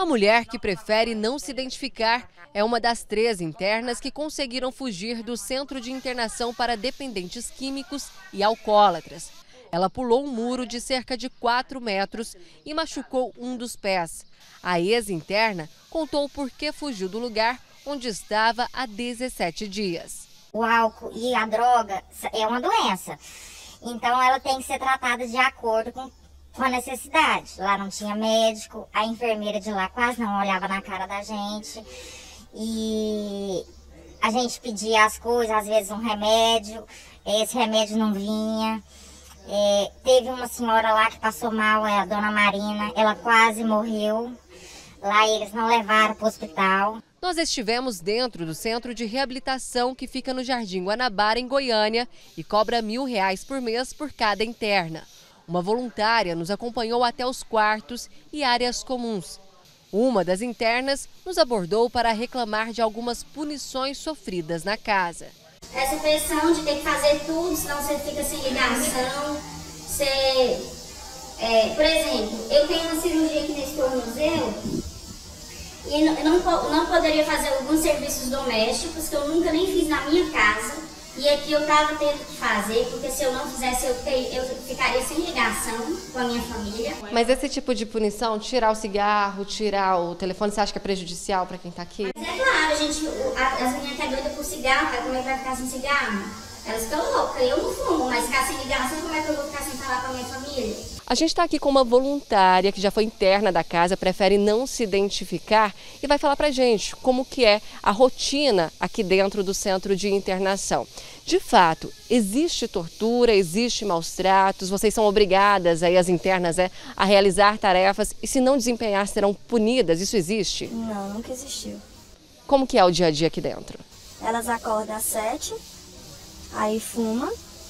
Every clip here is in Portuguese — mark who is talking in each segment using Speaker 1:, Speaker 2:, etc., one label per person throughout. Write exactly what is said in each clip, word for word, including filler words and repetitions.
Speaker 1: A mulher, que prefere não se identificar, é uma das três internas que conseguiram fugir do centro de internação para dependentes químicos e alcoólatras. Ela pulou um muro de cerca de quatro metros e machucou um dos pés. A ex-interna contou por que fugiu do lugar onde estava há dezessete dias.
Speaker 2: O álcool e a droga é uma doença, então ela tem que ser tratada de acordo com, com a necessidade. Lá não tinha médico, a enfermeira de lá quase não olhava na cara da gente e a gente pedia as coisas, às vezes um remédio, esse remédio não vinha. É, teve uma senhora lá que passou mal, é a dona Marina, ela quase morreu. Lá eles não levaram para o hospital.
Speaker 1: Nós estivemos dentro do centro de reabilitação que fica no Jardim Guanabara, em Goiânia, e cobra mil reais por mês por cada interna. Uma voluntária nos acompanhou até os quartos e áreas comuns. Uma das internas nos abordou para reclamar de algumas punições sofridas na casa.
Speaker 3: Essa pressão de ter que fazer tudo, senão você fica sem ligação. Você, é, por exemplo, eu tenho uma cirurgia aqui nesse tornozelo e não, não, não poderia fazer alguns serviços domésticos que eu nunca nem fiz na minha casa. E aqui eu estava tendo que fazer, porque se eu não fizesse, eu, te, eu ficaria sem ligação com a minha família.
Speaker 1: Mas esse tipo de punição, tirar o cigarro, tirar o telefone, você acha que é prejudicial para quem está aqui?
Speaker 3: Mas é claro, a gente, a, as meninas que é doida por cigarro, como é que vai ficar sem cigarro? Elas ficam loucas, eu não fumo, mas ficar sem ligação, como é que eu vou ficar sem falar com a minha família?
Speaker 1: A gente está aqui com uma voluntária que já foi interna da casa, prefere não se identificar e vai falar para a gente como que é a rotina aqui dentro do centro de internação. De fato, existe tortura, existe maus tratos, vocês são obrigadas, aí as internas, é, a realizar tarefas e se não desempenhar serão punidas, isso existe?
Speaker 4: Não, nunca existiu.
Speaker 1: Como que é o dia a dia aqui dentro?
Speaker 4: Elas acordam às sete, aí fuma.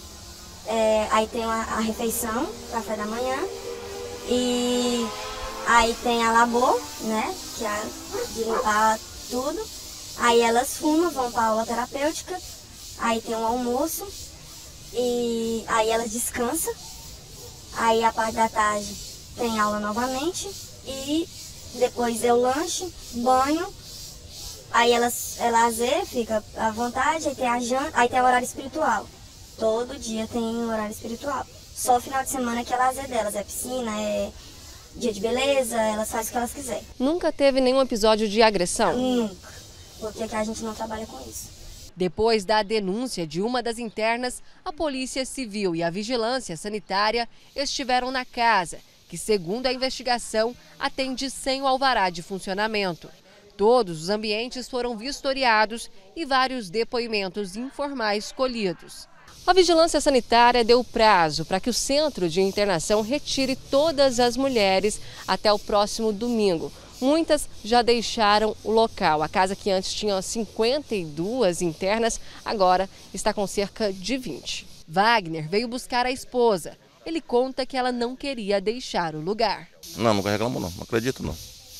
Speaker 4: É, aí tem a, a refeição, café da manhã, e aí tem a labor, né, que é de limpar tudo. Aí elas fumam, vão para a aula terapêutica, aí tem um almoço, e aí elas descansam. Aí a parte da tarde tem aula novamente, e depois eu lanche, banho, aí elas é lazer, fica à vontade, aí tem a janta, aí tem o horário espiritual. Todo dia tem horário espiritual. Só final de semana que é lazer delas, é piscina, é dia de beleza, elas fazem o que elas quiserem.
Speaker 1: Nunca teve nenhum episódio de agressão?
Speaker 4: Nunca, porque aqui a gente não trabalha com isso.
Speaker 1: Depois da denúncia de uma das internas, a Polícia Civil e a Vigilância Sanitária estiveram na casa, que, segundo a investigação, atende sem o alvará de funcionamento. Todos os ambientes foram vistoriados e vários depoimentos informais colhidos. A Vigilância Sanitária deu prazo para que o centro de internação retire todas as mulheres até o próximo domingo. Muitas já deixaram o local. A casa, que antes tinha cinquenta e duas internas, agora está com cerca de vinte. Wagner veio buscar a esposa. Ele conta que ela não queria deixar o lugar.
Speaker 5: Não, nunca reclamo não, não acredito não.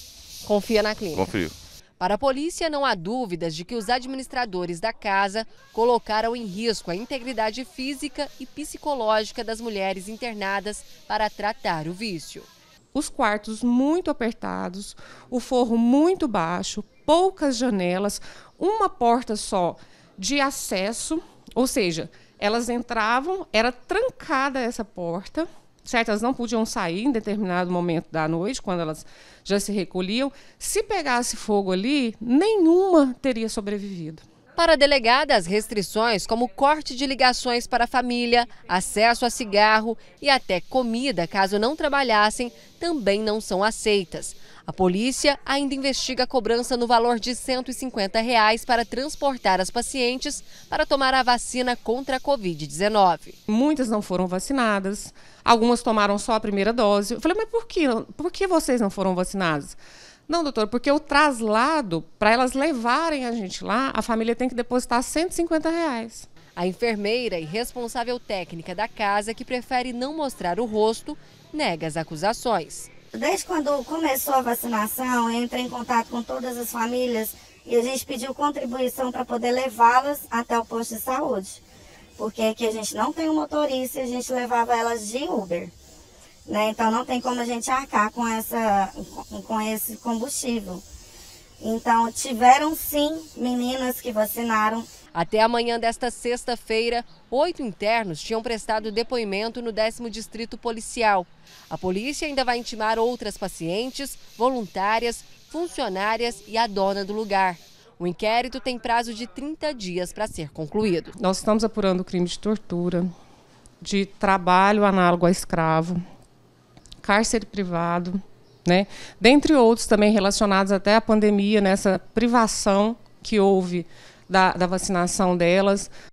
Speaker 1: Confia na clínica?
Speaker 5: Confio.
Speaker 1: Para a polícia, não há dúvidas de que os administradores da casa colocaram em risco a integridade física e psicológica das mulheres internadas para tratar o vício.
Speaker 6: Os quartos muito apertados, o forro muito baixo, poucas janelas, uma porta só de acesso, ou seja, elas entravam, era trancada essa porta. Certo, elas não podiam sair em determinado momento da noite, quando elas já se recolhiam. Se pegasse fogo ali, nenhuma teria sobrevivido.
Speaker 1: Para a delegada, as restrições, como corte de ligações para a família, acesso a cigarro e até comida, caso não trabalhassem, também não são aceitas. A polícia ainda investiga a cobrança no valor de cento e cinquenta reais para transportar as pacientes para tomar a vacina contra a covid dezenove.
Speaker 6: Muitas não foram vacinadas, algumas tomaram só a primeira dose. Eu falei, mas por que, por que vocês não foram vacinadas? Não, doutor, porque o traslado, para elas levarem a gente lá, a família tem que depositar cento e cinquenta reais.
Speaker 1: A enfermeira e responsável técnica da casa, que prefere não mostrar o rosto, nega as acusações.
Speaker 2: Desde quando começou a vacinação, eu entrei em contato com todas as famílias e a gente pediu contribuição para poder levá-las até o posto de saúde. Porque aqui a gente não tem um motorista e a gente levava elas de Uber.
Speaker 4: né? Então não tem como a gente arcar com, essa, com esse combustível. Então tiveram sim meninas que vacinaram.
Speaker 1: Até amanhã desta sexta-feira, oito internos tinham prestado depoimento no décimo Distrito Policial. A polícia ainda vai intimar outras pacientes, voluntárias, funcionárias e a dona do lugar. O inquérito tem prazo de trinta dias para ser concluído.
Speaker 6: Nós estamos apurando o crime de tortura, de trabalho análogo a escravo, cárcere privado, né? Dentre outros também relacionados até à pandemia, nessa privação que houve da, da vacinação delas.